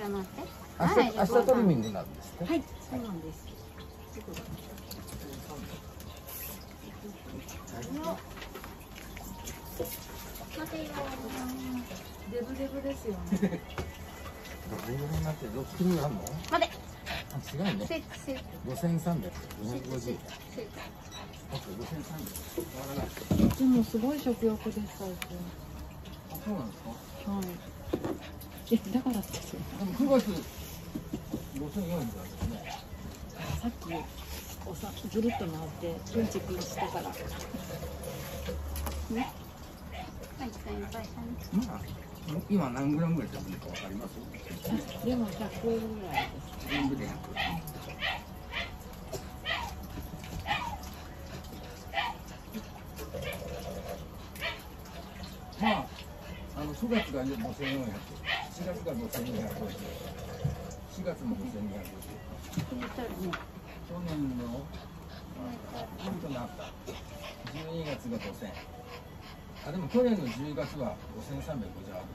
ら待って。 明日トリミングなんですね。 はい、そうなんです。待てよ。 デブデブですよね。 どれぐらいになって6キロあるの？ 待て。 違うね。5300、250。 でもすごい食欲です最近。 あ、そうなんですか？ はい。だからってそう。 でも9月5400なんですね。 さっきぐるっと回ってうんちくんしたから。ね。 はい、いっぱいしたね。 まあ、今何グラムぐらい食べるかわかります？ でも100ぐらいです。 全部で100。まあ、9月が5400、7月が5250、4月も5250。去年の本当にあった12月が5000。あ、でも去年の10月は5350ある。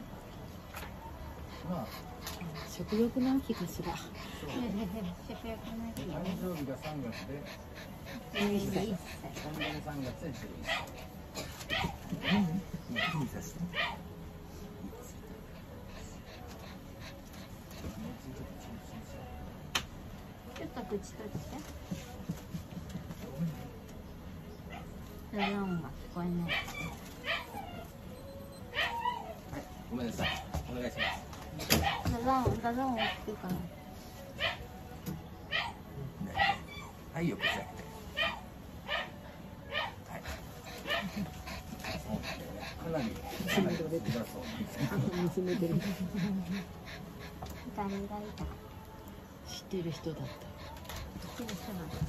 まあ食欲の秋かしら。 誕生日が3月で11歳、3月で11歳。見させて。 ちょっと口閉じて。ドローンが聞こえない。 はい、ごめんなさい。お願いします。 ドローン大きいかな。 はい、よくされて。はい。かなり辛そう。 見つめてる。 誰がいた。 知ってる人だった。 知ってる人なんだ。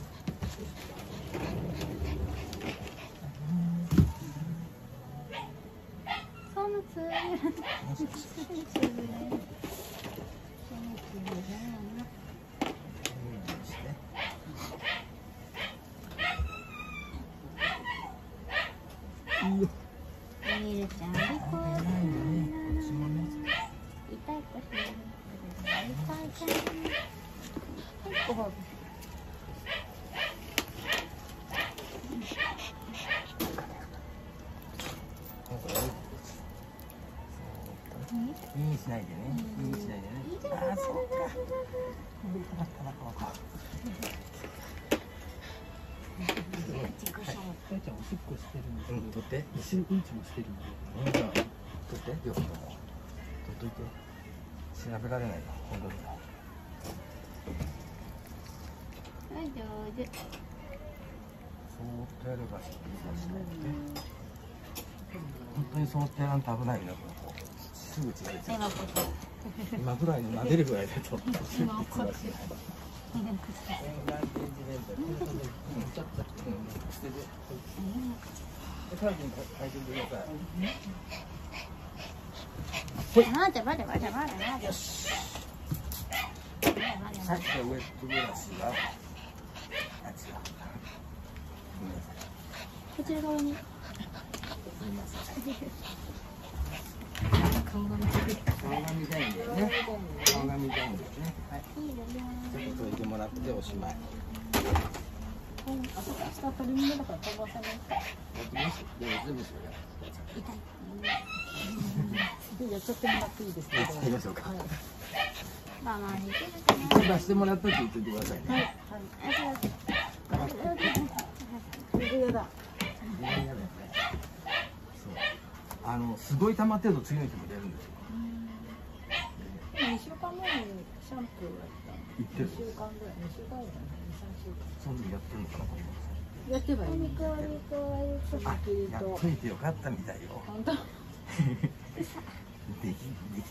そのつゆ。ミルちゃん、リコーダー。痛いかしら。痛いちゃん。ご褒美。 気にしないでね。気にしないでね。ああ、そうか。 大ちゃんおしっこしてるんですけど、 取って。 一緒にうんちもしてるんで。 取って、両方とも。取っといて。調べられないよ。本当に。 はい、上手。 そうってやればしないで。本当にそうってやらんと危ないよ。すぐ違う。今ぐらいの撫でるぐらいだと。 今こっち。待て待て待て待て待て。 よし。さっきのウェットブラシが。 こちら側に。 顔が見たいんだよね。顔が見たいんだよね。はい。ちょっと解いてもらっておしまい。 あそこ下取り物だから飛ばさない。 でも全部それ。 痛い。 やっちゃってもらっていいですか。 やりましょうか。 ママに出るかな。 一出してもらったって言っててくださいね。 やだ。 すごい溜まってると次の日も出るんですよ。 2週間前にシャンプーやった。 言ってる。 2週間ぐらい、2週間ぐらい、2、3週間。 その時やってるのかな。 やってばいい。 あ、やっといてよかったみたいよ。 本当。 でき。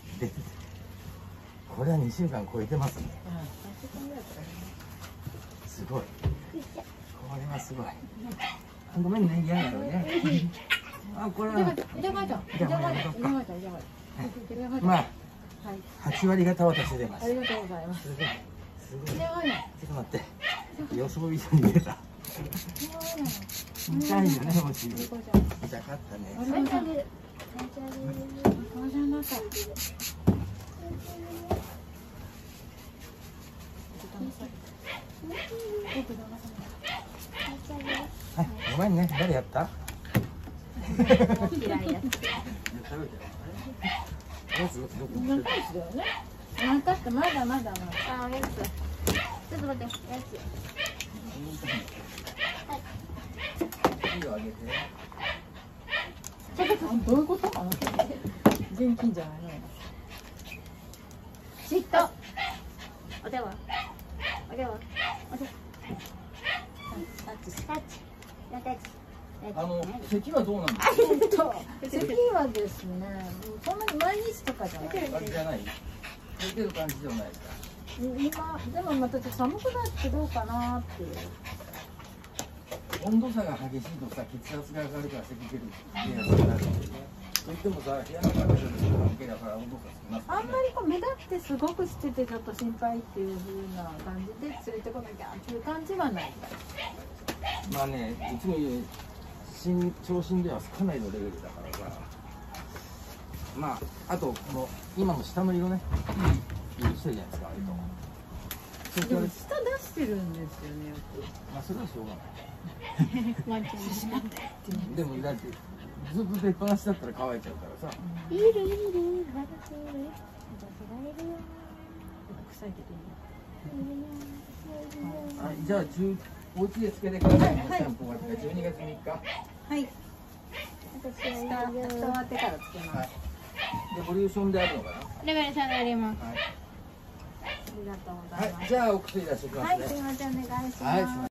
これは2週間超えてますね。 3週間ぐらいからね。 すごい。これはすごい。ごめんね、嫌なのね。あ、これは。まあ、8割方私出ました。 ありがとうございます。 すごい。ちょっと待って。予想以上に出た。痛いよね、もし。痛かったね。 はい、ごめんね、誰やった？ 嫌いやつ。 何回しだよね。何回してまだまだまだ。 あ、おやつ。ちょっと待って、おやつ。 いいよ、あげて。 どういうこと？現金じゃないの。嫉妬。 お手は。お手は。お手。 タッチ。 タッチ。タッチ。 席はどうなんですか？ 席はですね、そんなに毎日とかじゃない。 あれじゃない？寝てる感じじゃないですか？ 今でもまたちょっと寒くなってどうかなっていう。 温度差が激しいとさ、血圧が上がるから咳出る出やすくなるんでね。といってもさ、部屋の中での関係だから温度差つきますからね。 あんまりこう目立ってすごくしててちょっと心配っていう風な感じで連れてこなきゃっていう感じはない。 まあね、いつも言う聴診ではかなりのレベルだからさ。まあ、あとこの今の下の色ね、いい色してるじゃないですか、割と。 でも舌出してるんですよねよく。 まあそれはしょうがない。 ワンちゃんにしまって。 でもだってずっと出っ放しだったら乾いちゃうからさ。 いるいる、私いる。私がいるよ。 臭いけどいるよ。私がいるよ。 はい、じゃあお家でつけてください。シャンプー終わってから12月3日。 はい。 私がいるよ。 蓋終わってからつけます。 はい。でボリューションであるのかな。 レベル3があります。 はい。 ありがとうございます。 はい、じゃあお薬出しておきますね。 はい、すみません、お願いします。 はい。